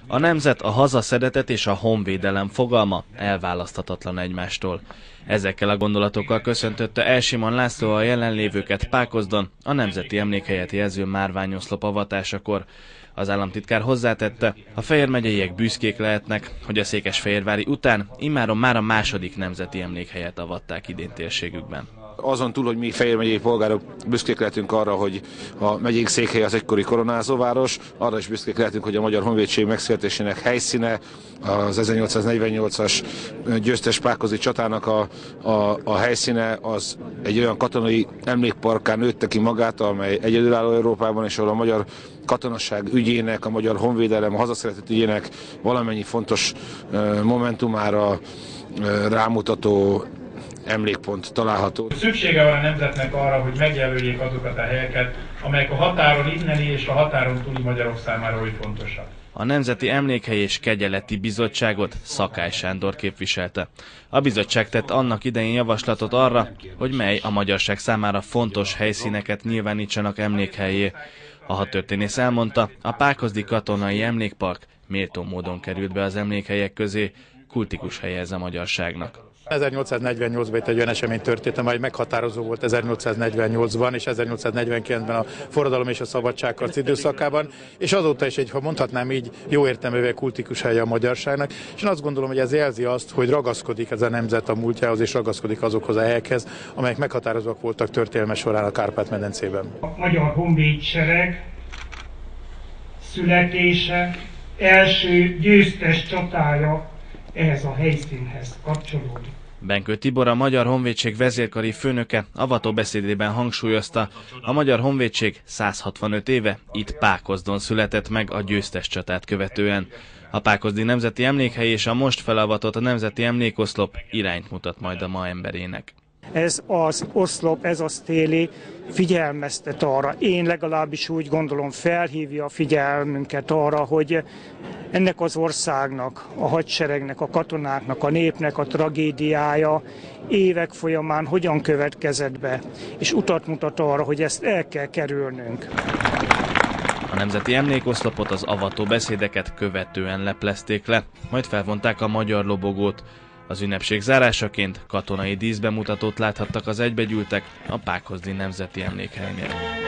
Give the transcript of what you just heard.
A nemzet, a hazaszeretet és a honvédelem fogalma elválaszthatatlan egymástól. Ezekkel a gondolatokkal köszöntötte Elsimon László a jelenlévőket Pákozdon a Nemzeti Emlékhelyet jelző márványoszlop avatásakor. Az államtitkár hozzátette, a Fejér megyeiek büszkék lehetnek, hogy a székesfehérvári után immáron már a második nemzeti emlékhelyet avatták idén térségükben. Azon túl, hogy mi Fejér megyei polgárok büszkék lehetünk arra, hogy a megyénk székhelye az egykori koronázóváros, arra is büszkék lehetünk, hogy a Magyar Honvédség megszületésének helyszíne az 1848-as győztes pákozdi csatának a helyszíne az egy olyan katonai emlékparkká nőtte ki magát, amely egyedülálló Európában, és ahol a magyar katonasság ügyének, a magyar honvédelem, a hazaszeretet ügyének valamennyi fontos momentumára rámutató emlékpont található. Szüksége van a nemzetnek arra, hogy megjelöljék azokat a helyeket, amelyek a határon inneni és a határon túli magyarok számára oly fontosak. A Nemzeti Emlékhely és Kegyeleti Bizottságot Szakály Sándor képviselte. A bizottság tett annak idején javaslatot arra, hogy mely a magyarság számára fontos helyszíneket nyilvánítsanak emlékhelyé. A hadtörténész elmondta, a Pákozdi Katonai Emlékpark méltó módon került be az emlékhelyek közé, kultikus helye ez a magyarságnak. 1848-ban itt egy olyan esemény történt, amely meghatározó volt 1848-ban és 1849-ben a forradalom és a szabadságharc időszakában, és azóta is ha mondhatnám így, jó értelművel kultikus helye a magyarságnak, és én azt gondolom, hogy ez jelzi azt, hogy ragaszkodik ez a nemzet a múltjához, és ragaszkodik azokhoz a helyekhez, amelyek meghatározóak voltak történelme során a Kárpát-medencében. A Magyar Honvédsereg születése, első győztes csatája ehhez a helyszínhez kapcsolódik. Benkő Tibor, a Magyar Honvédség vezérkari főnöke avató beszédében hangsúlyozta, a Magyar Honvédség 165 éve itt Pákozdon született meg a győztes csatát követően. A Pákozdi Nemzeti Emlékhely és a most felavatott Nemzeti Emlékoszlop irányt mutat majd a ma emberének. Ez az oszlop, ez a sztéli figyelmeztet arra, én legalábbis úgy gondolom, felhívja a figyelmünket arra, hogy ennek az országnak, a hadseregnek, a katonáknak, a népnek a tragédiája évek folyamán hogyan következett be, és utat mutat arra, hogy ezt el kell kerülnünk. A Nemzeti Emlékoszlopot, az avató beszédeket követően leplezték le, majd felvonták a magyar lobogót. Az ünnepség zárásaként katonai díszbemutatót láthattak az egybegyűltek a Pákozdi Nemzeti Emlékhelynél.